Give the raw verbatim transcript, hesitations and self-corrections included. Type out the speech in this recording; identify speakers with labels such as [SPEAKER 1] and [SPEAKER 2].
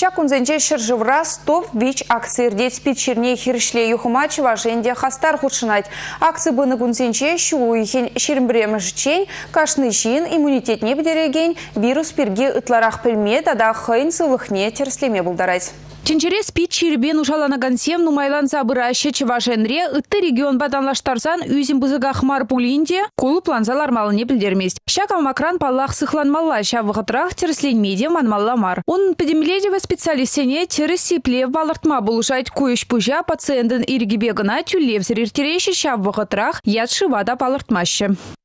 [SPEAKER 1] Щак унзенче шыржывра стоп вич акциердет спичерне хиршле юхумачи важенде хастар худшинать. Акции быны унзенче шуйхен шермбремжчен, кашны жин, иммунитет не бдереген, вирус перге ытларах пельмет, ада хайн сылыхне терслеме булдарать.
[SPEAKER 2] Тенчере спит чербен ушаланаган сем нумайлан забыраще чевашенре, ытты регион баданлаштарсан үзім бызыгах мар пулинде, кулы планзалар малыне білдермест. Щакал макран паллах сыхланмалла, шавығытрах терсленмеде манмалла мар. Он педемледева специалистене тересипле балартма булушать куеш пужа пациентын иргибегына тюлев зриртерейші шавығытрах ядши вада палартмаще.